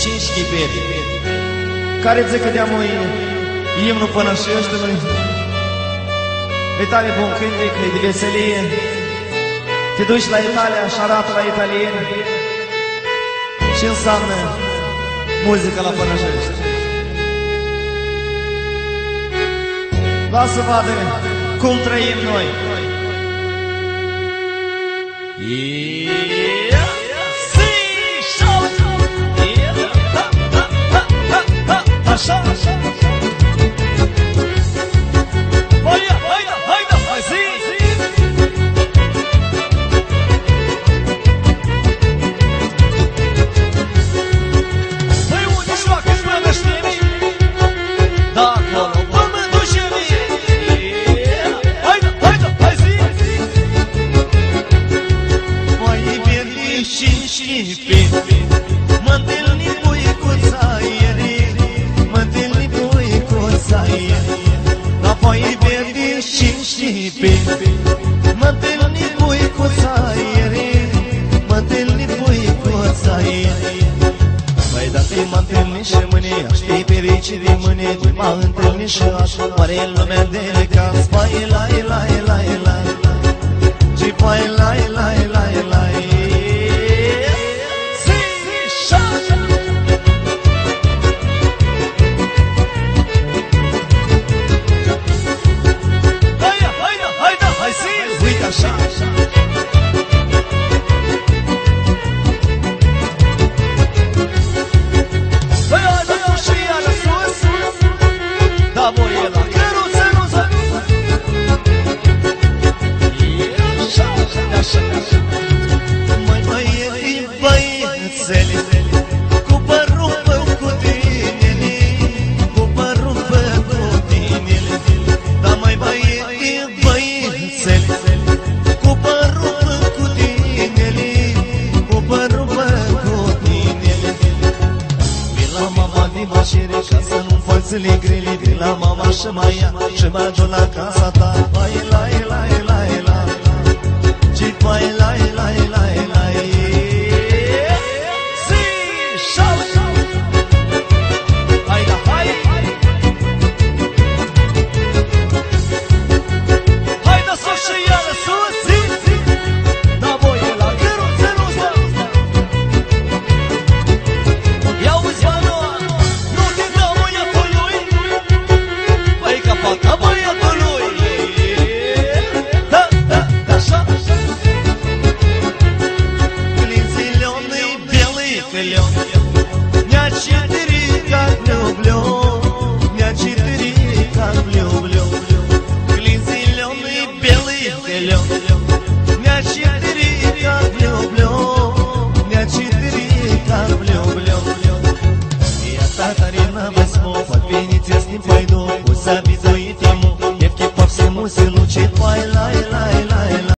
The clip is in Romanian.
cinci chiperi care zic că de-amu imnul pănășeștiului. E tare bun cântec, e de veselie. Te duci la Italia și arată la italieni ce înseamnă muzica la Pănășești. Lasă vadă cum trăim noi. Așa, așa. Mă întâlni puicuța ieri, mă întâlni puicuța ieri, la foaie verde și știpi. Mă întâlni puicuța ieri, mă întâlni puicuța ieri. Băi, dar te mă întâlni și mâine, aștei perici de mâine, te mă întâlni și așa, oare în lumea de caz, pai, lai, lai, lai, lai, și pai, lai, lai, lai, lai. Măi băieti, băiețele, cu părul pe cu tinele, cu părul pe cu tinele. Da, măi băieti, băiețele, cu părul pe cu tinele, cu părul pe cu tinele. Vin la mama din mașere ca să nu faci zile grele, vin la mama și mai ia și mă duc la casa ta. Bai, lai, lai, lai, lai, și bai, lai, lai, lai, lai. Белый,